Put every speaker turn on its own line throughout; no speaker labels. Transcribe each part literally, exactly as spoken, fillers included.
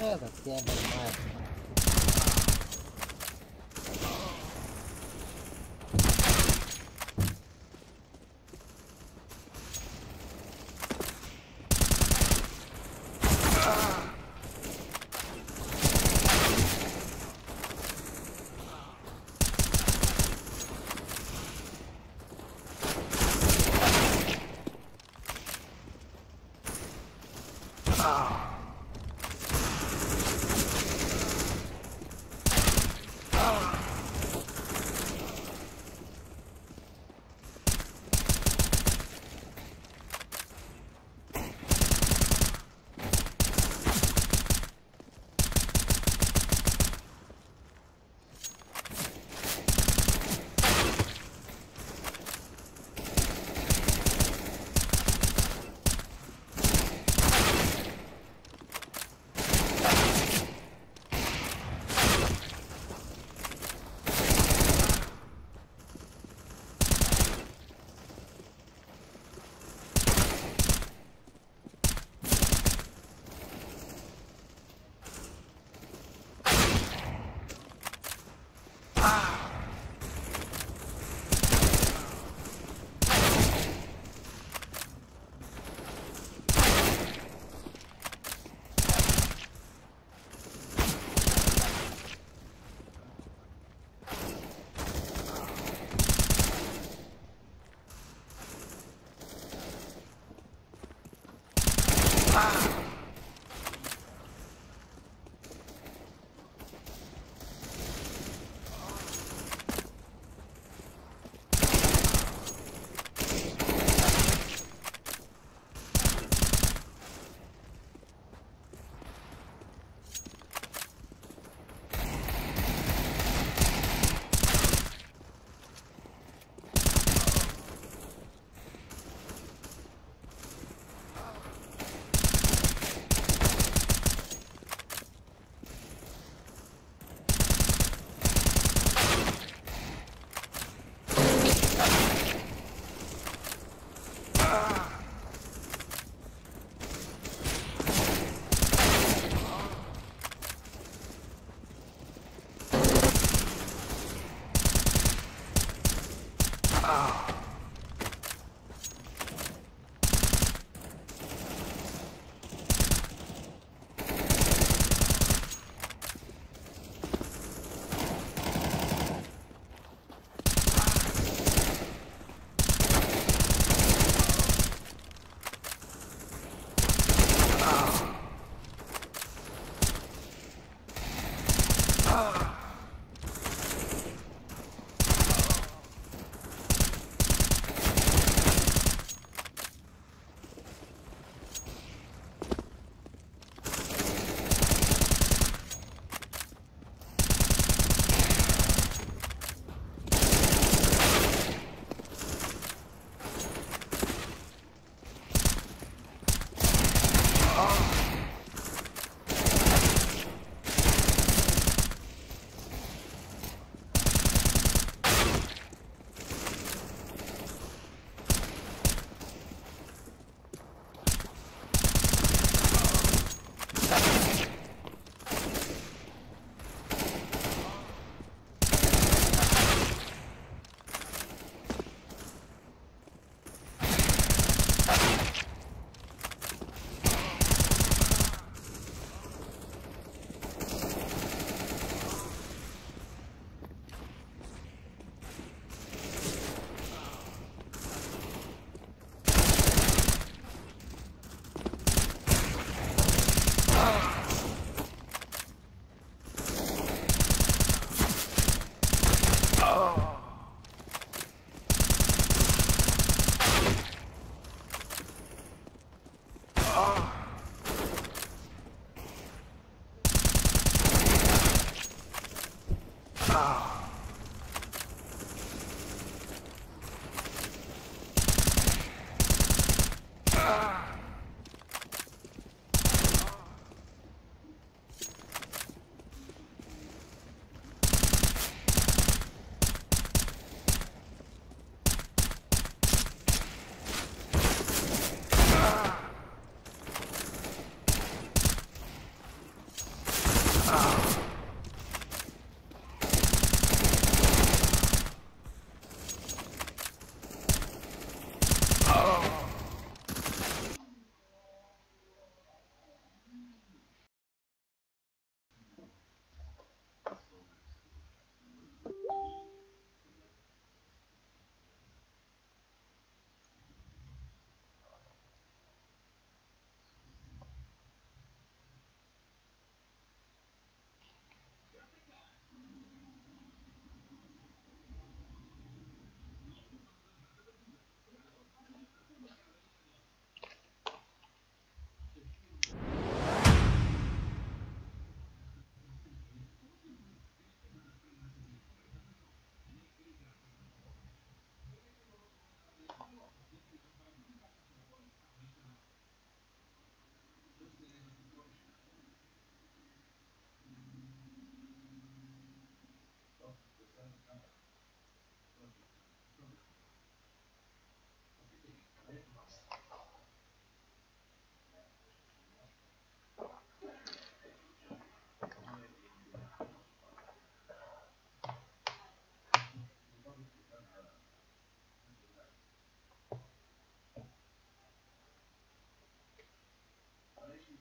هذا الثياب معك.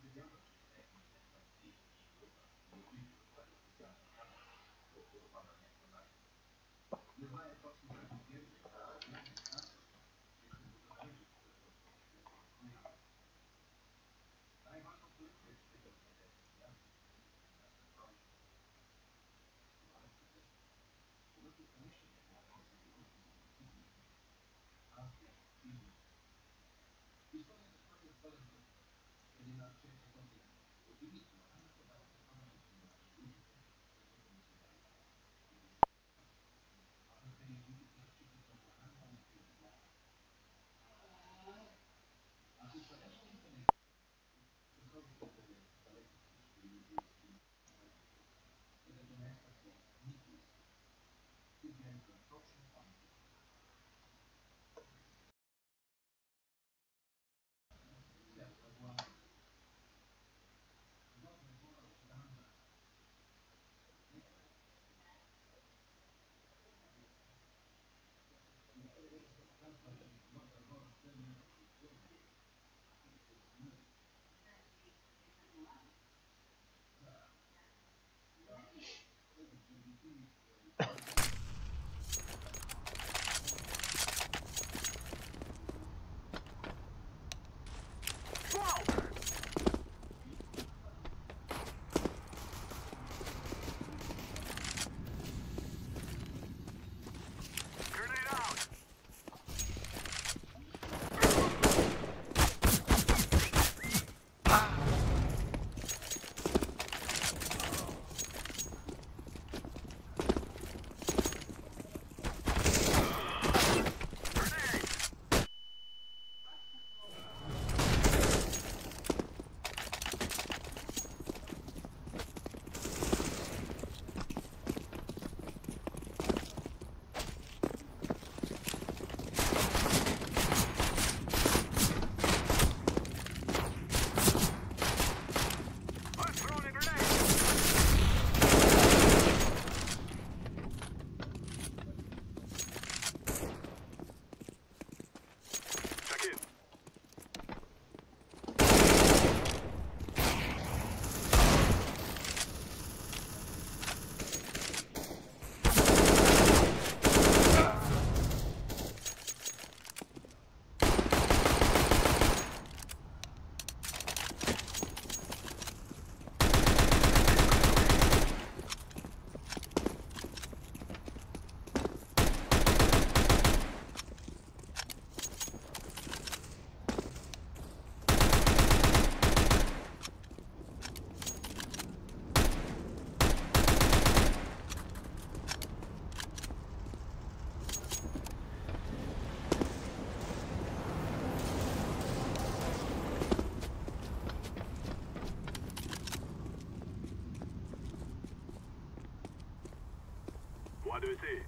Point deux C.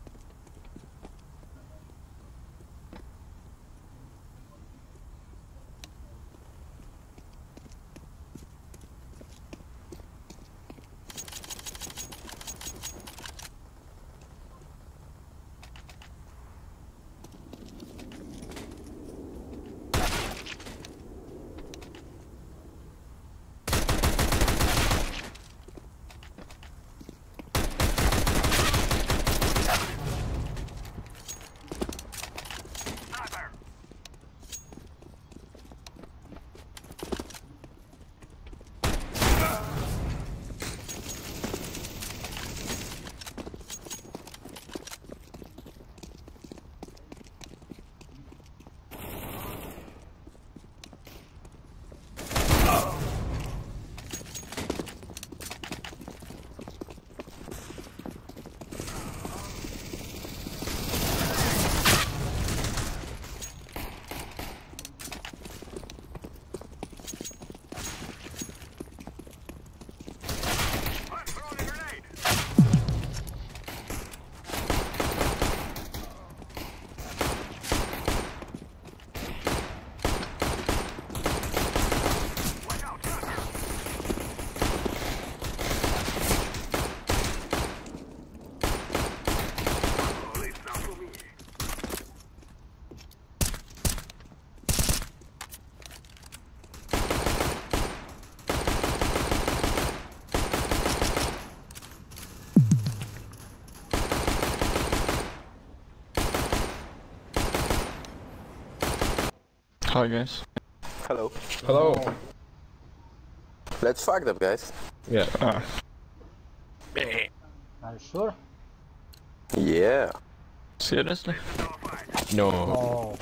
Hi guys.
Hello.
Hello.
Let's fuck them, guys.
Yeah.
Ah.
Are you sure?
Yeah.
Seriously?
No.
Oh.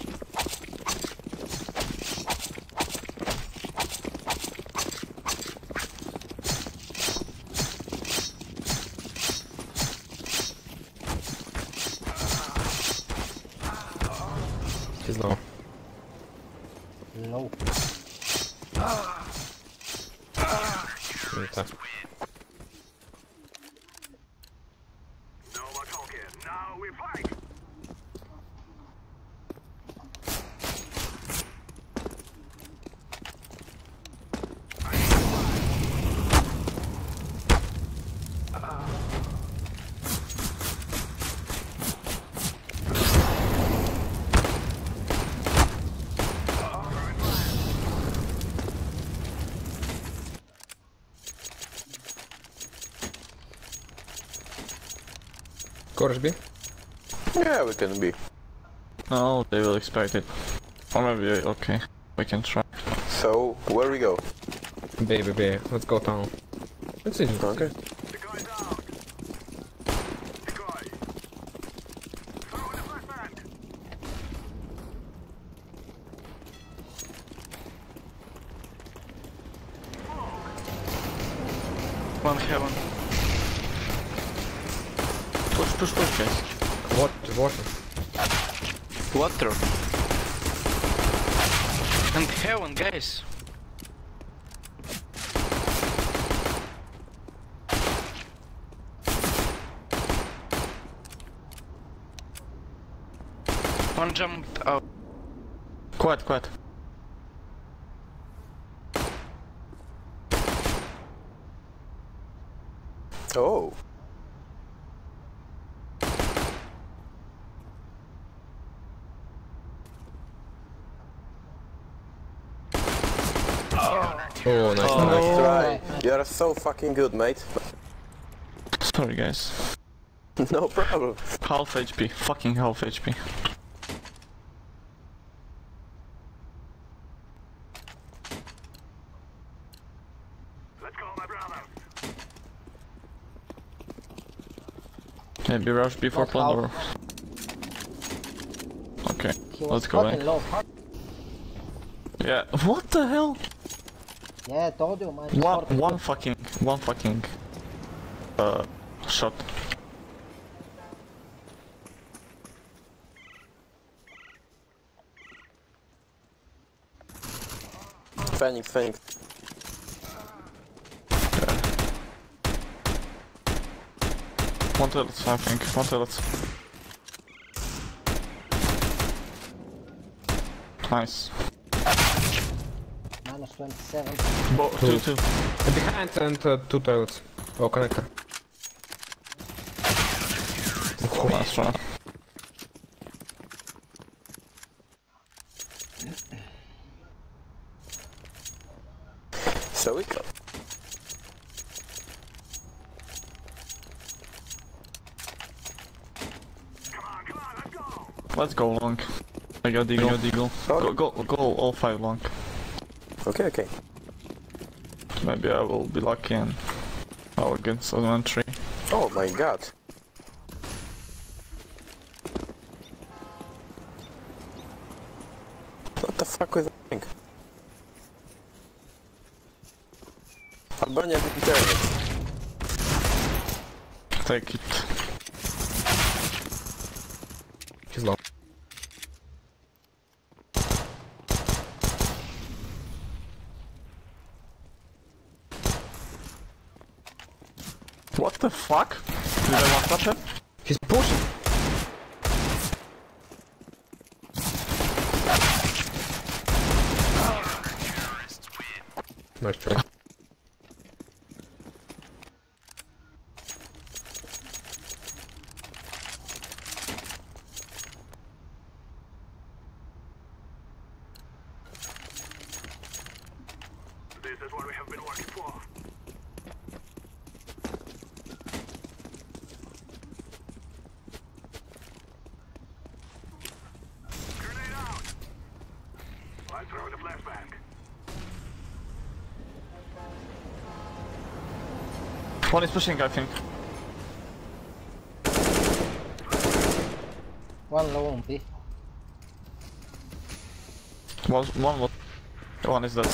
He's low.
No.
Okay.
No more talking. Now we fight.
Chorus B.
Yeah, we can be.
No, they will expect it. Or maybe, okay, we can try.
So, where we go?
B, B, B. Let's go down. Let's see.
Okay.
The guy's out. The guy. Throw in a flashbang.
One heaven. Push, push, push, guys.
What? Water.
Water. And heaven, guys. One jumped out. Quad, quad.
Oh.
Oh, nice.
Oh.
Nice try. You are so fucking good, mate.
Sorry, guys.
No problem.
Half H P. Fucking half H P.
Let's go, my brothers.
Maybe rush before
Not half.
plunder. Okay,
He was
let's go,
fucking
eh?
low. Fuck.
Yeah, what the hell?
Yeah, I told you, man.
One,
Short.
one fucking, one fucking, uh, shot.
Phoenix, Phoenix.
One toilet, I think. One toilet. Nice.
Minus twenty-seven.
Bo two, two.
Behind and uh, two toilets. Oh, connector.
Last one.
So we go.
Come on, come on, let's go.
Let's go long. I got deagle. I got deagle. Go, go, go all five long.
Okay, okay.
Maybe I will be lucky and I'll get some entry.
Oh my god. What the fuck was that thing? Albania internet.
Take it.
He's low.
What the fuck? Did I one touch it?
He's pushing. Nice try.
This is what we have been working for. Grenade out.
One is pushing, I think.
One low on B.
One, one, one, one is dead.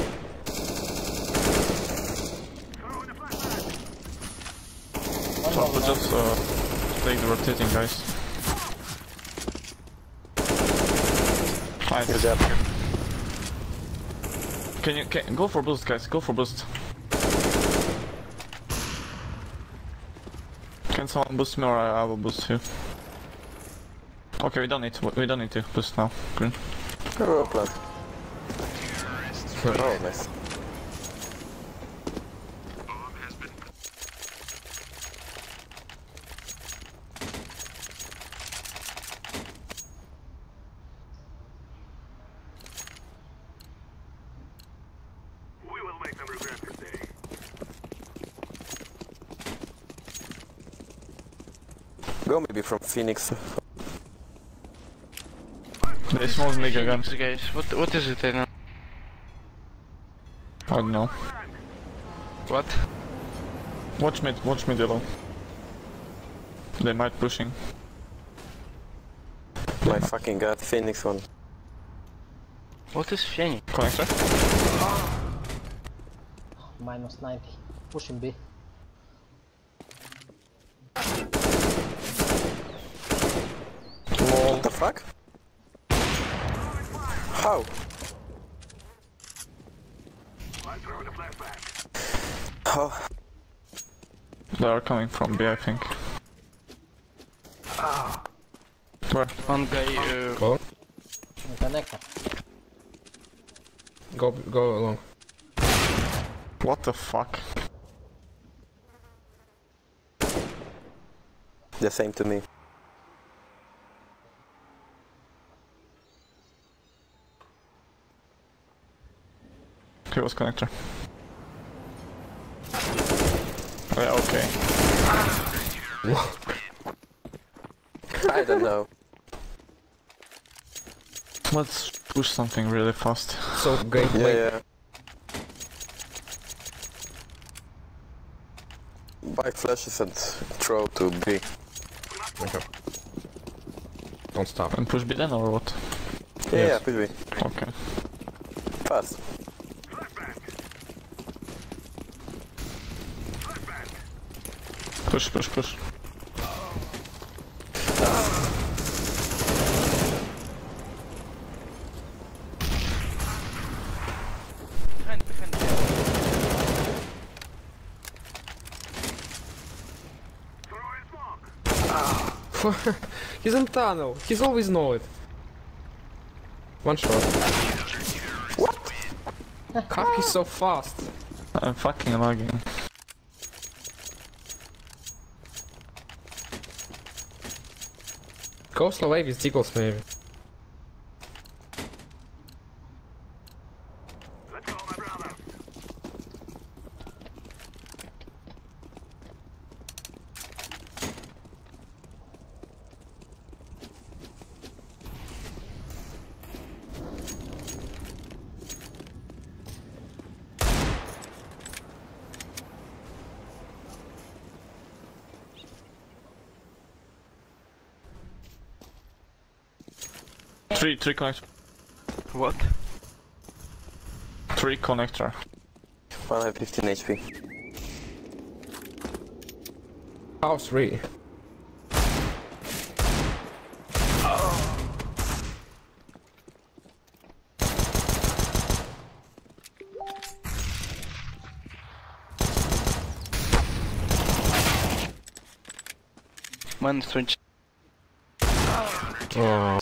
One
So
low
we'll
now.
just uh, take the rotating guys. Nice.
Good job.
Can you can, go for boost, guys? Go for boost. Can someone boost me or I, I will boost you? Okay, we don't need to. We don't need to boost now. Green.
Go plant. Oh, nice.
We will make them regret this day.
Go maybe from Phoenix.
They smoke me again.
Guys, what what is it? I don't
I don't know.
What?
Watch mid. Watch mid yellow. They might pushing.
My fucking god, Phoenix one.
What is Phoenix?
Connector.
Minus ninety. Pushing B.
What the fuck? How?
I throw the flashback.
How?
They are coming from B, I think. Where?
One guy. Uh,
Go.
In connector.
Go, go along.
What the fuck?
The same to me.
He was connector. Oh, yeah, okay.
I don't know.
Let's push something really fast.
So great.
Yeah,
Wait.
yeah. Buy flashes and throw to B.
Okay. Don't stop.
And push B then or what?
Yeah,
Yes.
yeah, push B.
Okay.
Fast.
Flashback. Flashback.
Push, push, push.
behind, behind.
Throw in smoke.
He's in tunnel. He's always know it. One shot.
What?
How he's so fast?
I'm fucking lagging.
Go slow wave with Deagles maybe.
Let's go, my brother.
Three, three connector.
What?
Three connector.
one have fifteen H P.
House three.
Minus twenty.
Oh.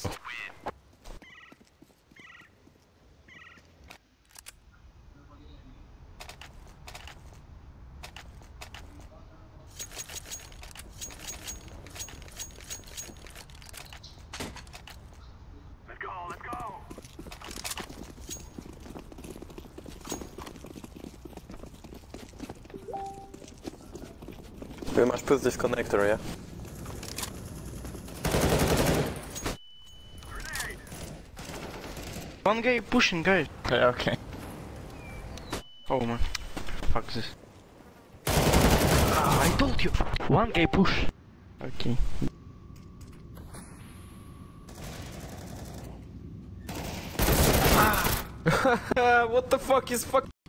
Let's go, let's go.
We must put this connector, yeah?
Grenade.
One guy pushing, guys.
Okay, okay.
Oh man. Fuck this. What you? One guy push. Okay.
What the fuck is fuck?